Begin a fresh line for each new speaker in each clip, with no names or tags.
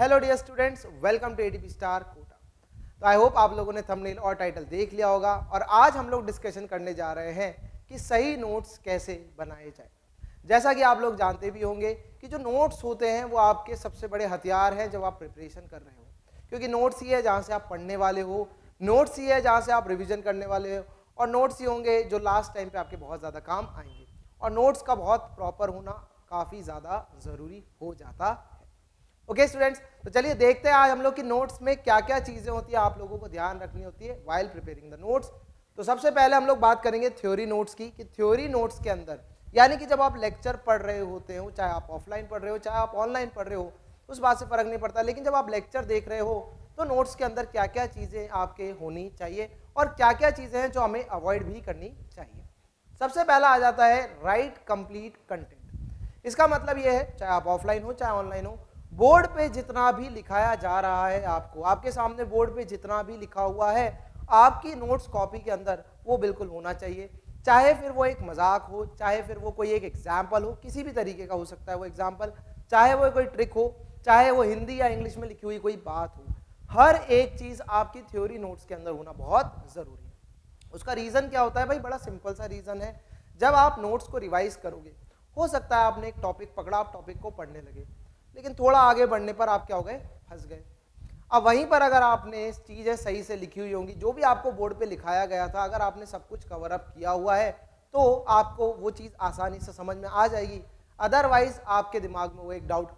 Hello dear students, welcome to ADP star Kota. तो I hope आप लोगों ने थंबनेल और टाइटल देख लिया होगा और आज हम लोग डिस्कशन करने जा रहे हैं कि सही नोट्स कैसे बनाए जाए। जैसा कि आप लोग जानते भी होंगे कि जो नोट्स होते हैं वो आपके सबसे बड़े हथियार हैं जब आप प्रिपरेशन कर रहे हो, क्योंकि नोट्स ही है जहाँ से आप पढ़ने वाले हो, नोट्स ही है जहाँ से आप रिविजन करने वाले हो और नोट्स ही होंगे जो लास्ट टाइम पे आपके बहुत ज़्यादा काम आएंगे और नोट्स का बहुत प्रॉपर होना काफ़ी ज़्यादा ज़रूरी हो जाता है। ओके स्टूडेंट्स, तो चलिए देखते हैं आज हम लोग की नोट्स में क्या क्या चीज़ें होती है आप लोगों को ध्यान रखनी होती है वाइल प्रिपेयरिंग द नोट्स। तो सबसे पहले हम लोग बात करेंगे थ्योरी नोट्स की, कि थ्योरी नोट्स के अंदर यानी कि जब आप लेक्चर पढ़ रहे होते हो, चाहे आप ऑफलाइन पढ़ रहे हो चाहे आप ऑनलाइन पढ़ रहे हो, उस बात से फर्क नहीं पड़ता, लेकिन जब आप लेक्चर देख रहे हो तो नोट्स के अंदर क्या क्या चीज़ें आपके होनी चाहिए और क्या क्या चीज़ें हैं जो हमें अवॉइड भी करनी चाहिए। सबसे पहला आ जाता है राइट कंप्लीट कंटेंट। इसका मतलब ये है चाहे आप ऑफलाइन हो चाहे ऑनलाइन हो, बोर्ड पे जितना भी लिखाया जा रहा है, आपको आपके सामने बोर्ड पे जितना भी लिखा हुआ है आपकी नोट्स कॉपी के अंदर वो बिल्कुल होना चाहिए। चाहे फिर वो एक मजाक हो, चाहे फिर वो कोई एक एग्जाम्पल हो, किसी भी तरीके का हो सकता है वो एग्जाम्पल, चाहे वो कोई ट्रिक हो, चाहे वो हिंदी या इंग्लिश में लिखी हुई कोई बात हो, हर एक चीज़ आपकी थ्योरी नोट्स के अंदर होना बहुत ज़रूरी है। उसका रीज़न क्या होता है भाई, बड़ा सिंपल सा रीज़न है। जब आप नोट्स को रिवाइज करोगे, हो सकता है आपने एक टॉपिक पकड़ा, आप टॉपिक को पढ़ने लगे, लेकिन थोड़ा आगे बढ़ने पर आप क्या हो गए, फंस गए। अब वहीं पर अगर आपने चीज़ें सही से लिखी हुई होंगी, जो भी आपको बोर्ड पे लिखाया गया था, अगर आपने सब कुछ कवर अप किया हुआ है तो आपको वो चीज़ आसानी से समझ में आ जाएगी। अदरवाइज आपके दिमाग में वो एक डाउट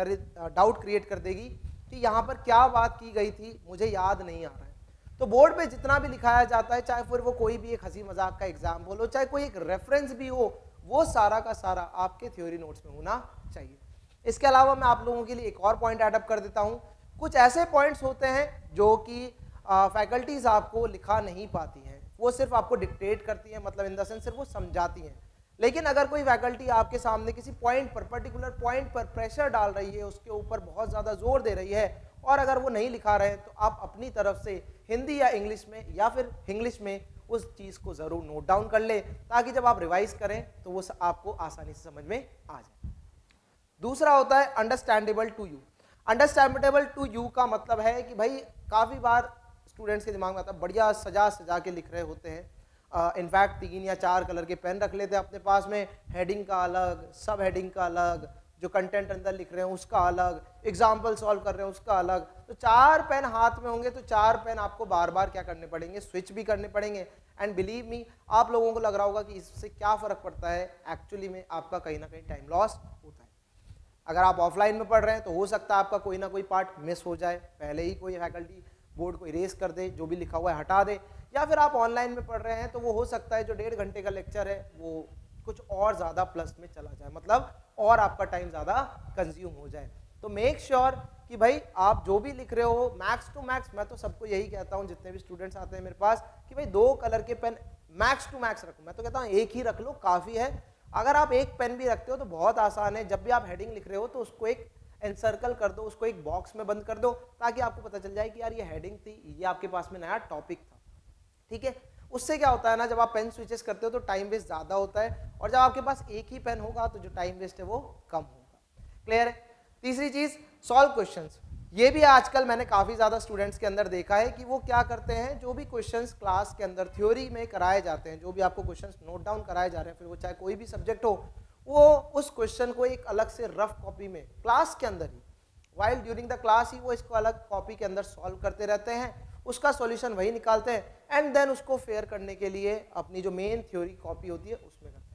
क्रिएट कर देगी कि यहाँ पर क्या बात की गई थी, मुझे याद नहीं आ रहा है। तो बोर्ड पे जितना भी लिखाया जाता है, चाहे फिर वो कोई भी एक हंसी मजाक का एग्जाम्पल हो, चाहे कोई एक रेफरेंस भी हो, वो सारा का सारा आपके थ्योरी नोट्स में होना चाहिए। इसके अलावा मैं आप लोगों के लिए एक और पॉइंट ऐड अप कर देता हूँ। कुछ ऐसे पॉइंट्स होते हैं जो कि फैकल्टीज आपको लिखा नहीं पाती हैं, वो सिर्फ आपको डिक्टेट करती हैं, मतलब इन द सेंस सिर्फ वो समझाती हैं। लेकिन अगर कोई फैकल्टी आपके सामने किसी पॉइंट पर, पर्टिकुलर पॉइंट पर प्रेशर डाल रही है, उसके ऊपर बहुत ज़्यादा जोर दे रही है और अगर वो नहीं लिखा रहे हैं, तो आप अपनी तरफ से हिंदी या इंग्लिश में या फिर इंग्लिश में उस चीज़ को ज़रूर नोट डाउन कर ले, ताकि जब आप रिवाइज करें तो वो आपको आसानी से समझ में आ जाए। दूसरा होता है understandable to you. Understandable to you का मतलब है कि भाई काफ़ी बार स्टूडेंट्स के दिमाग में आता है, बढ़िया सजा सजा के लिख रहे होते हैं, इनफैक्ट 3 या 4 कलर के पेन रख लेते हैं अपने पास में, हेडिंग का अलग, सब हेडिंग का अलग, जो कंटेंट अंदर लिख रहे हैं उसका अलग, एग्जाम्पल सॉल्व कर रहे हैं उसका अलग। तो 4 पेन हाथ में होंगे तो 4 पेन आपको बार बार क्या करने पड़ेंगे, स्विच भी करने पड़ेंगे। एंड बिलीव मी, आप लोगों को लग रहा होगा कि इससे क्या फ़र्क पड़ता है, एक्चुअली में आपका कहीं ना कहीं टाइम लॉस होता है। अगर आप ऑफलाइन में पढ़ रहे हैं तो हो सकता है आपका कोई ना कोई पार्ट मिस हो जाए, पहले ही कोई फैकल्टी बोर्ड को इरेज कर दे, जो भी लिखा हुआ है हटा दे, या फिर आप ऑनलाइन में पढ़ रहे हैं तो वो हो सकता है जो 1.5 घंटे का लेक्चर है वो कुछ और ज़्यादा प्लस में चला जाए, मतलब और आपका टाइम ज़्यादा कंज्यूम हो जाए। तो मेक श्योर कि भाई आप जो भी लिख रहे हो मैक्स टू मैक्स, मैं तो सबको यही कहता हूँ जितने भी स्टूडेंट्स आते हैं मेरे पास, कि भाई 2 कलर के पेन मैक्स टू मैक्स रखो। मैं तो कहता हूँ एक ही रख लो, काफ़ी है। अगर आप एक पेन भी रखते हो तो बहुत आसान है, जब भी आप हेडिंग लिख रहे हो तो उसको एक एनसर्कल कर दो, उसको एक बॉक्स में बंद कर दो, ताकि आपको पता चल जाए कि यार ये हेडिंग थी, ये आपके पास में नया टॉपिक था। ठीक है, उससे क्या होता है ना, जब आप पेन स्विचेस करते हो तो टाइम वेस्ट ज़्यादा होता है, और जब आपके पास एक ही पेन होगा तो जो टाइम वेस्ट है वो कम होगा। क्लियर है। तीसरी चीज़, सॉल्व क्वेश्चंस। ये भी आजकल मैंने काफ़ी ज़्यादा स्टूडेंट्स के अंदर देखा है कि वो क्या करते हैं, जो भी क्वेश्चंस क्लास के अंदर थ्योरी में कराए जाते हैं, जो भी आपको क्वेश्चंस नोट डाउन कराए जा रहे हैं, फिर वो चाहे कोई भी सब्जेक्ट हो, वो उस क्वेश्चन को एक अलग से रफ कॉपी में क्लास के अंदर ही, वाइल ड्यूरिंग द क्लास ही वो इसको अलग कॉपी के अंदर सॉल्व करते रहते हैं, उसका सॉल्यूशन वही निकालते हैं, एंड देन उसको फेयर करने के लिए अपनी जो मेन थ्योरी कॉपी होती है उसमें करते हैं।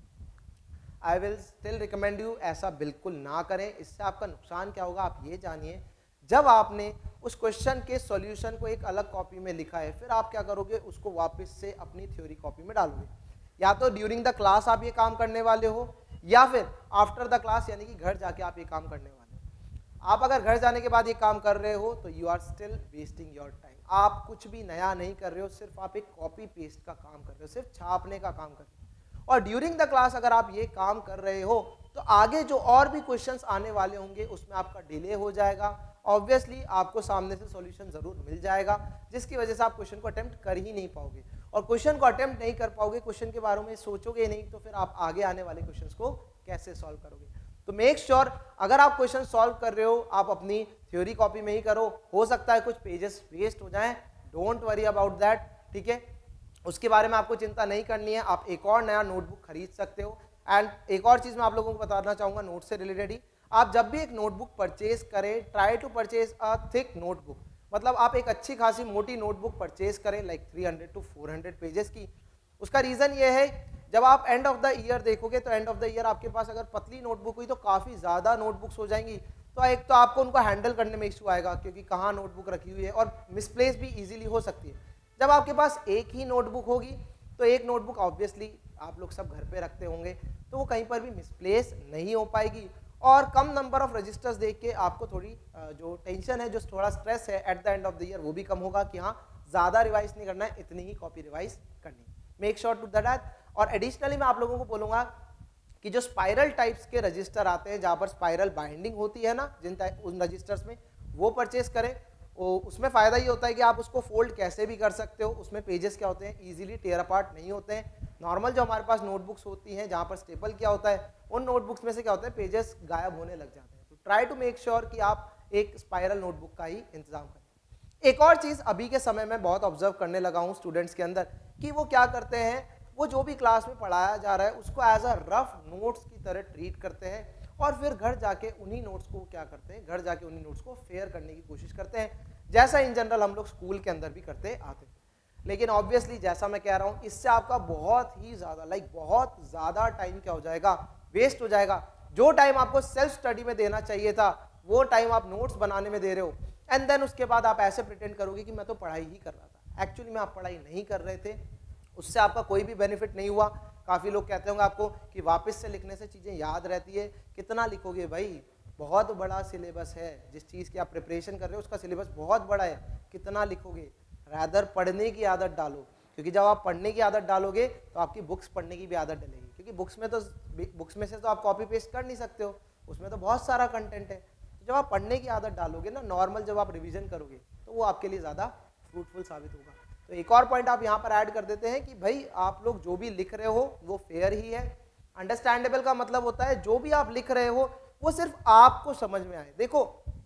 I will still recommend you ऐसा बिल्कुल ना करें। इससे आपका नुकसान क्या होगा आप ये जानिए, जब आपने उस क्वेश्चन के सॉल्यूशन को एक अलग कॉपी में लिखा है, फिर आप क्या करोगे, उसको वापस से अपनी थ्योरी कॉपी में डालोगे। या तो ड्यूरिंग द क्लास आप ये काम करने वाले हो, या फिर आफ्टर द क्लास, यानी कि घर जाके आप ये काम करने वाले हो। आप अगर घर जाने के बाद ये काम कर रहे हो तो you are still wasting your time. आप कुछ भी नया नहीं कर रहे हो, सिर्फ आप एक कॉपी पेस्ट का काम कर रहे हो, सिर्फ छापने का काम कर रहे हो। और ड्यूरिंग द क्लास अगर आप ये काम कर रहे हो तो आगे जो और भी क्वेश्चंस आने वाले होंगे उसमें आपका डिले हो जाएगा। ऑब्वियसली आपको सामने से सॉल्यूशन जरूर मिल जाएगा, जिसकी वजह से आप क्वेश्चन को अटेम्प्ट कर ही नहीं पाओगे, और क्वेश्चन को अटेम्प्ट नहीं कर पाओगे, क्वेश्चन के बारे में सोचोगे नहीं, तो फिर आप आगे आने वाले क्वेश्चंस को कैसे सॉल्व करोगे। तो मेक श्योर अगर आप क्वेश्चन सॉल्व कर रहे हो, आप अपनी थ्योरी कॉपी में ही करो, हो सकता है कुछ पेजेस वेस्ट हो जाएं, डोंट वरी अबाउट दैट, ठीक है, उसके बारे में आपको चिंता नहीं करनी है, आप एक और नया नोटबुक खरीद सकते हो। एंड एक और चीज़ मैं आप लोगों को बताना चाहूँगा नोट से रिलेटेड ही, आप जब भी एक नोटबुक परचेज करें, try to purchase a thick notebook, मतलब आप एक अच्छी खासी मोटी नोटबुक परचेज करें लाइक 300 to 400 पेजेस की। उसका रीज़न ये है, जब आप एंड ऑफ द ईयर देखोगे तो एंड ऑफ द ईयर आपके पास अगर पतली नोटबुक हुई तो काफ़ी ज़्यादा नोटबुक्स हो जाएंगी, तो एक तो आपको उनको हैंडल करने में इशू आएगा क्योंकि कहाँ नोटबुक रखी हुई है, और मिसप्लेस भी ईजिली हो सकती है। जब आपके पास एक ही नोटबुक होगी तो एक नोटबुक ऑब्वियसली आप लोग सब घर पे रखते होंगे, तो वो कहीं पर भी मिसप्लेस नहीं हो पाएगी, और कम नंबर ऑफ रजिस्टर्स देख के आपको थोड़ी जो टेंशन है, जो थोड़ा स्ट्रेस है at the end of the year, वो भी कम होगा कि हाँ ज़्यादा रिवाइज नहीं करना है, इतनी ही कॉपी रिवाइज करनी है। Make sure to that. और एडिशनली मैं आप लोगों को बोलूँगा कि जो स्पाइरल टाइप्स के रजिस्टर आते हैं जहाँ पर स्पाइरल बाइंडिंग होती है ना, उन रजिस्टर्स में वो परचेस करें। उसमें फ़ायदा ये होता है कि आप उसको फोल्ड कैसे भी कर सकते हो, उसमें पेजेस क्या होते हैं ईजिली टेयर अपार्ट नहीं होते हैं। नॉर्मल जो हमारे पास नोटबुक्स होती हैं जहाँ पर स्टेपल क्या होता है, उन नोटबुक्स में से क्या होता है पेजेस गायब होने लग जाते हैं। तो ट्राई टू मेक श्योर कि आप एक स्पाइरल नोटबुक का ही इंतजाम करें। एक और चीज़ अभी के समय में बहुत ऑब्जर्व करने लगा हूँ स्टूडेंट्स के अंदर कि वो क्या करते हैं, वो जो भी क्लास में पढ़ाया जा रहा है उसको एज अ रफ नोट्स की तरह ट्रीट करते हैं, और फिर घर जाके उन्हीं नोट्स को क्या करते हैं, घर जाके उन्हीं नोट्स को फेयर करने की कोशिश करते हैं, जैसा इन जनरल हम लोग स्कूल के अंदर भी करते आते हैं। लेकिन ऑब्वियसली जैसा मैं कह रहा हूँ, इससे आपका बहुत ही ज़्यादा बहुत ज़्यादा टाइम क्या हो जाएगा, वेस्ट हो जाएगा। जो टाइम आपको सेल्फ स्टडी में देना चाहिए था वो टाइम आप नोट्स बनाने में दे रहे हो, एंड देन उसके बाद आप ऐसे प्रिटेंड करोगे कि मैं तो पढ़ाई ही कर रहा था। एक्चुअली में आप पढ़ाई नहीं कर रहे थे, उससे आपका कोई भी बेनिफिट नहीं हुआ। काफ़ी लोग कहते होंगे आपको कि वापस से लिखने से चीज़ें याद रहती है, कितना लिखोगे भाई, बहुत बड़ा सिलेबस है, जिस चीज़ की आप प्रिपरेशन कर रहे हो उसका सिलेबस बहुत बड़ा है, कितना लिखोगे। रैदर पढ़ने की आदत डालो, क्योंकि जब आप पढ़ने की आदत डालोगे तो आपकी बुक्स पढ़ने की भी आदत डलेगी, क्योंकि बुक्स में से तो आप कॉपी पेस्ट कर नहीं सकते हो, उसमें तो बहुत सारा कंटेंट है। तो जब आप पढ़ने की आदत डालोगे ना, नॉर्मल जब आप रिविजन करोगे तो वो आपके लिए ज़्यादा फ्रूटफुल साबित होगा। तो एक और पॉइंट आप यहाँ पर ऐड कर देते हैं कि भाई आप लोग जो भी लिख रहे हो वो फेयर ही है। अंडरस्टैंडेबल का मतलब होता है जो भी आप लिख रहे हो वो सिर्फ आपको समझ में आए। देखो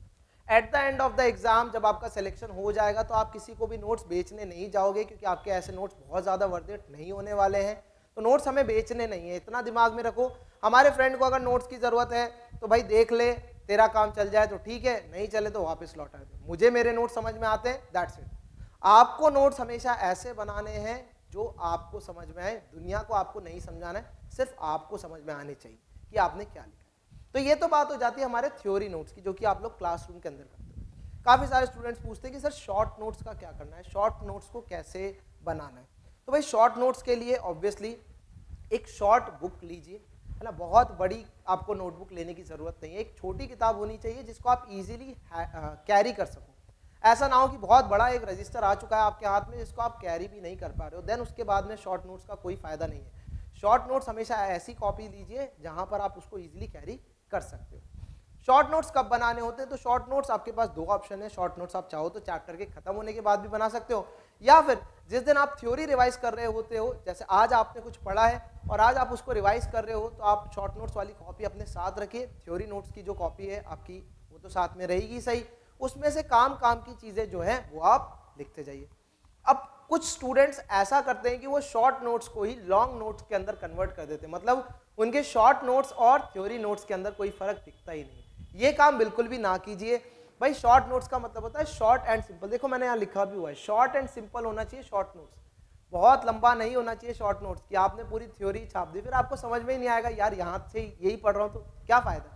at the end of the exam जब आपका सिलेक्शन हो जाएगा तो आप किसी को भी नोट्स बेचने नहीं जाओगे, क्योंकि आपके ऐसे नोट्स बहुत ज़्यादा वर्थ इट नहीं होने वाले हैं। तो नोट्स हमें बेचने नहीं है, इतना दिमाग में रखो। हमारे फ्रेंड को अगर नोट्स की ज़रूरत है तो भाई देख ले, तेरा काम चल जाए तो ठीक है, नहीं चले तो वापस लौटा दे। मुझे मेरे नोट्स समझ में आते हैं, दैट्स इट। आपको नोट्स हमेशा ऐसे बनाने हैं जो आपको समझ में आए, दुनिया को आपको नहीं समझाना है, सिर्फ आपको समझ में आने चाहिए कि आपने क्या लिखा है। तो ये तो बात हो जाती है हमारे थ्योरी नोट्स की, जो कि आप लोग क्लासरूम के अंदर करते हो। काफ़ी सारे स्टूडेंट्स पूछते हैं कि सर शॉर्ट नोट्स का क्या करना है, शॉर्ट नोट्स को कैसे बनाना है। तो भाई शॉर्ट नोट्स के लिए ऑब्वियसली एक शॉर्ट बुक लीजिए, है ना। बहुत बड़ी आपको नोटबुक लेने की ज़रूरत नहीं है, एक छोटी किताब होनी चाहिए जिसको आप इजीली कैरी कर सको। ऐसा ना हो कि बहुत बड़ा एक रजिस्टर आ चुका है आपके हाथ में जिसको आप कैरी भी नहीं कर पा रहे हो, देन उसके बाद में शॉर्ट नोट्स का कोई फ़ायदा नहीं है। शॉर्ट नोट्स हमेशा ऐसी कॉपी लीजिए जहाँ पर आप उसको ईजिली कैरी कर सकते हो। शॉर्ट नोट्स कब बनाने होते हैं, तो शॉर्ट नोट्स आपके पास दो ऑप्शन है। शॉर्ट नोट्स आप चाहो तो चैप्टर के खत्म होने के बाद भी बना सकते हो, या फिर जिस दिन आप थ्योरी रिवाइज कर रहे होते हो, जैसे आज आपने कुछ पढ़ा है और आज आप उसको रिवाइज कर रहे हो, तो आप शॉर्ट नोट्स वाली कॉपी अपने साथ रखिए। थ्योरी नोट्स की जो कॉपी है आपकी वो तो साथ में रहेगी सही, उसमें से काम की चीज़ें जो है वो आप लिखते जाइए। अब कुछ स्टूडेंट्स ऐसा करते हैं कि वो शॉर्ट नोट्स को ही लॉन्ग नोट्स के अंदर कन्वर्ट कर देते हैं, मतलब उनके शॉर्ट नोट्स और थ्योरी नोट्स के अंदर कोई फर्क दिखता ही नहीं। ये काम बिल्कुल भी ना कीजिए भाई। शॉर्ट नोट्स का मतलब होता है शॉर्ट एंड सिंपल। देखो मैंने यहाँ लिखा भी हुआ है, शॉर्ट एंड सिंपल होना चाहिए शॉर्ट नोट्स। बहुत लंबा नहीं होना चाहिए शॉर्ट नोट्स कि आपने पूरी थ्योरी छाप दी, फिर आपको समझ में ही नहीं आएगा यार यहाँ से यही पढ़ रहा हूँ तो क्या फ़ायदा।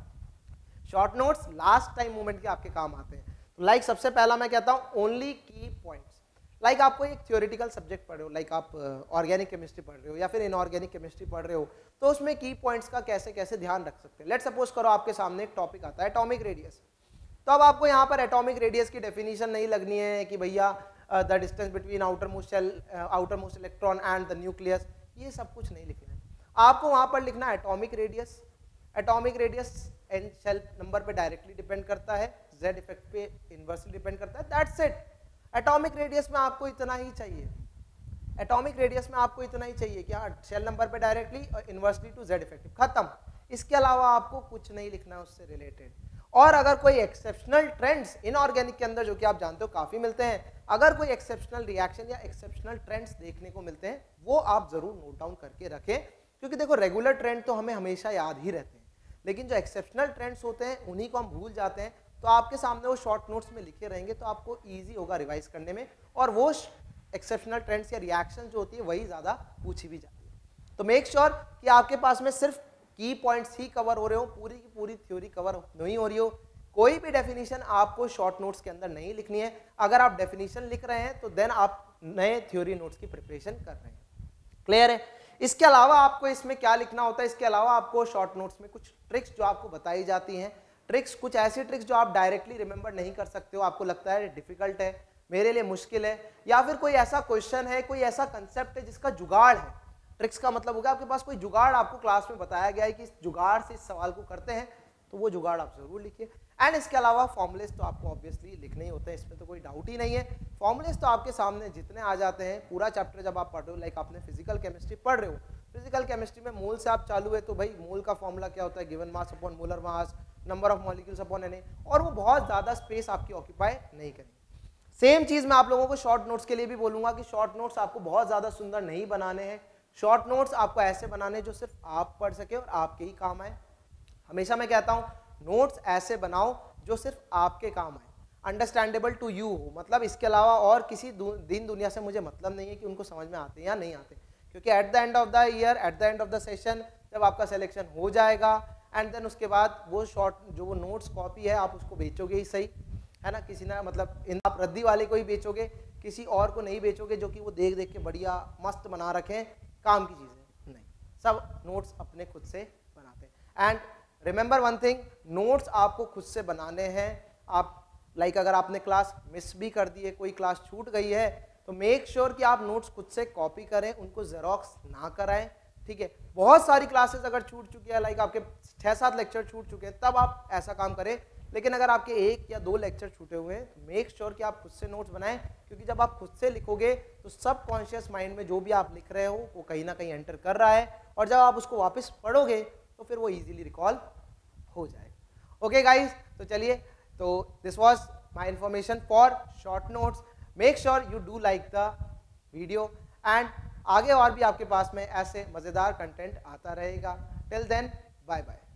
Short notes last time moment के आपके काम आते हैं। तो लाइक सबसे पहला मैं कहता हूँ ओनली की पॉइंट्स। लाइक आपको एक थ्योरेटिकल सब्जेक्ट पढ़ रहे हो, लाइक आप ऑर्गेनिक केमिस्ट्री पढ़ रहे हो या फिर इनऑर्गेनिक केमिस्ट्री पढ़ रहे हो, तो उसमें की पॉइंट्स का कैसे कैसे ध्यान रख सकते हैं। लेट सपोज करो आपके सामने एक टॉपिक आता है एटॉमिक रेडियस, तो अब आपको यहाँ पर एटॉमिक रेडियस की डेफिनेशन नहीं लगनी है कि भैया the distance between outermost electron and the nucleus, ये सब कुछ नहीं लिखना है आपको। वहाँ पर लिखना है atomic radius. Atomic radius N shell number पे डायरेक्टली डिपेंड करता है, जेड इफेक्ट पे इनवर्सली डिपेंड करता है, दैट्स इट। एटॉमिक रेडियस में आपको इतना ही चाहिए, एटॉमिक रेडियस में आपको इतना ही चाहिए कि हाँ शेल नंबर पे डायरेक्टली और इनवर्सली टू जेड इफेक्टिव, खत्म। इसके अलावा आपको कुछ नहीं लिखना है उससे रिलेटेड। और अगर कोई एक्सेप्शनल ट्रेंड्स इनऑर्गेनिक के अंदर, जो कि आप जानते हो काफ़ी मिलते हैं, अगर कोई एक्सेप्शनल रिएक्शन या एक्सेप्शनल ट्रेंड्स देखने को मिलते हैं वो आप ज़रूर नोट डाउन करके रखें, क्योंकि देखो रेगुलर ट्रेंड तो हमें हमेशा याद ही रहते हैं, लेकिन जो एक्सेप्शनल ट्रेंड्स होते हैं उन्हीं को हम भूल जाते हैं। तो आपके सामने वो शॉर्ट नोट्स में लिखे रहेंगे तो आपको ईजी होगा रिवाइज करने में, और वो एक्सेप्शनल ट्रेंड्स या रिएक्शन जो होती है वही ज़्यादा पूछी भी जाती है। तो मेक श्योर कि आपके पास में सिर्फ की पॉइंट्स ही कवर हो रहे हो, पूरी की पूरी थ्योरी कवर नहीं हो रही हो। कोई भी डेफिनेशन आपको शॉर्ट नोट्स के अंदर नहीं लिखनी है। अगर आप डेफिनेशन लिख रहे हैं तो देन आप नए थ्योरी नोट्स की प्रिपरेशन कर रहे हैं। क्लियर है? इसके अलावा आपको इसमें क्या लिखना होता है, इसके अलावा आपको शॉर्ट नोट्स में कुछ ट्रिक्स जो आपको बताई जाती हैं, ट्रिक्स कुछ ऐसी ट्रिक्स जो आप डायरेक्टली रिमेंबर नहीं कर सकते हो, आपको लगता है डिफिकल्ट है, मेरे लिए मुश्किल है, या फिर कोई ऐसा क्वेश्चन है, कोई ऐसा कंसेप्ट है जिसका जुगाड़ है। ट्रिक्स का मतलब होगा आपके पास कोई जुगाड़ आपको क्लास में बताया गया है कि इस जुगाड़ से इस सवाल को करते हैं, तो वो जुगाड़ आप जरूर लिखिए। एंड इसके अलावा फॉर्मुलेस तो आपको ऑब्वियसली लिखने ही होते हैं, इसमें तो कोई डाउट ही नहीं है। फॉर्मुलेस तो आपके सामने जितने आ जाते हैं, पूरा चैप्टर जब आप पढ़ रहे हो, लाइक आपने फिजिकल केमिस्ट्री पढ़ रहे हो, फिजिकल केमिस्ट्री में मोल से आप चालू है तो भाई मोल का फॉर्मूला क्या होता है, given mass upon molar mass, number of molecules upon Na, और वो बहुत ज़्यादा स्पेस आपकी ऑक्यूपाई नहीं करेंगे। सेम चीज़ मैं आप लोगों को शॉर्ट नोट्स के लिए भी बोलूँगा कि शॉर्ट नोट्स आपको बहुत ज़्यादा सुंदर नहीं बनाने हैं। शॉर्ट नोट्स आपको ऐसे बनाने जो सिर्फ आप पढ़ सके और आपके ही काम आए। हमेशा मैं कहता हूँ नोट्स ऐसे बनाओ जो सिर्फ आपके काम आए, अंडरस्टैंडेबल टू यू हो, मतलब इसके अलावा और किसी दिन दुनिया से मुझे मतलब नहीं है कि उनको समझ में आते या नहीं आते, क्योंकि at the end of the year, at the end of the session जब आपका सिलेक्शन हो जाएगा एंड देन उसके बाद वो शॉर्ट जो वो नोट्स कॉपी है आप उसको बेचोगे ही सही, है ना, किसी ना मतलब आप रद्दी वाले को ही बेचोगे, किसी और को नहीं बेचोगे जो कि वो देख देख के बढ़िया मस्त बना रखें, काम की चीज़ें नहीं, सब नोट्स अपने खुद से बनाते हैं। And remember one thing, notes आपको खुद से बनाने हैं। आप लाइक अगर आपने क्लास मिस भी कर दी है, कोई क्लास छूट गई है, तो मेक श्योर कि आप नोट्स खुद से कॉपी करें, उनको जेरोक्स ना कराएं, ठीक है। बहुत सारी क्लासेस अगर छूट चुकी है, लाइक आपके 6-7 लेक्चर छूट चुके हैं, तब आप ऐसा काम करें, लेकिन अगर आपके 1 या 2 लेक्चर छूटे हुए हैं तो मेक श्योर कि आप खुद से नोट्स बनाएं, क्योंकि जब आप खुद से लिखोगे तो सबकॉन्शियस माइंड में जो भी आप लिख रहे हो वो कहीं ना कहीं एंटर कर रहा है, और जब आप उसको वापस पढ़ोगे तो फिर वो इजीली रिकॉल हो जाएगा। ओके गाइस, तो चलिए, तो this was my information for short notes. Make sure you do like the video, and आगे और भी आपके पास में ऐसे मज़ेदार कंटेंट आता रहेगा। Till then, bye bye.